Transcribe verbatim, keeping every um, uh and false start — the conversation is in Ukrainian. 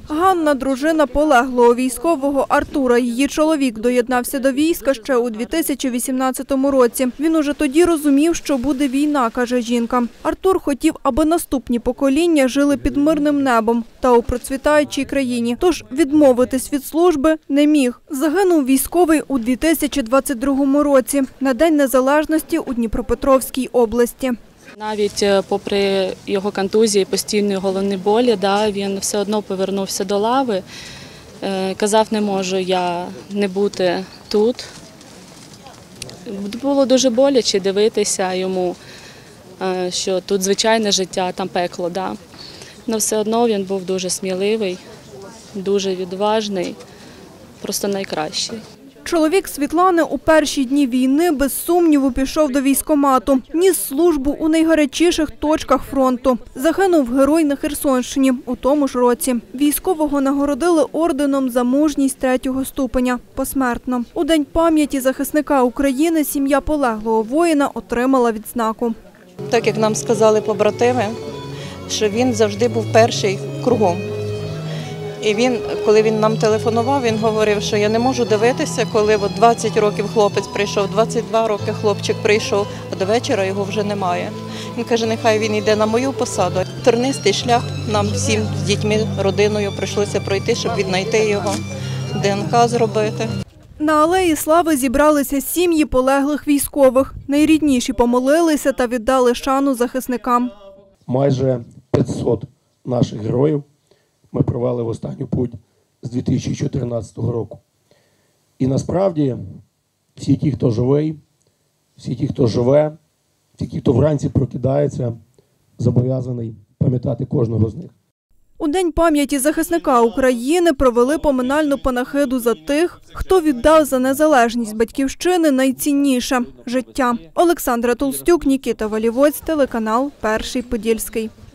Ганна – дружина полеглого військового Артура. Її чоловік доєднався до війська ще у дві тисячі вісімнадцятому році. Він уже тоді розумів, що буде війна, каже жінка. Артур хотів, аби наступні покоління жили під мирним небом та у процвітаючій країні. Тож відмовитись від служби не міг. Загинув військовий у дві тисячі двадцять другому році на День Незалежності у Дніпропетровській області. Навіть попри його контузії, постійної головні болі, да, він все одно повернувся до лави. Казав, не можу я не бути тут. Було дуже боляче дивитися йому, що тут звичайне життя, там пекло. Да. Але все одно він був дуже сміливий, дуже відважний, просто найкращий. Чоловік Світлани у перші дні війни без сумніву пішов до військкомату. Ніс службу у найгарячіших точках фронту. Загинув герой на Херсонщині у тому ж році. Військового нагородили орденом за мужність третього ступеня посмертно. У День пам'яті захисника України сім'я полеглого воїна отримала відзнаку. Так як нам сказали побратими, що він завжди був перший кругом. І він, коли він нам телефонував, він говорив, що я не можу дивитися, коли от двадцять років хлопець прийшов, двадцять два роки хлопчик прийшов, а до вечора його вже немає. Він каже, нехай він йде на мою посаду. Тернистий шлях нам всім з дітьми, родиною прийшлося пройти, щоб віднайти його, ДНК зробити. На Алеї Слави зібралися сім'ї полеглих військових. Найрідніші помолилися та віддали шану захисникам. Майже п'ятсот наших героїв ми провели в останню путь з дві тисячі чотирнадцятого року. І насправді всі ті, хто живий, всі ті, хто живе, всі ті, хто вранці прокидається, зобов'язаний пам'ятати кожного з них. У День пам'яті захисника України провели поминальну панахиду за тих, хто віддав за незалежність батьківщини найцінніше – життя. Олександра Толстюк, Нікіта Валівоць, телеканал «Перший Подільський».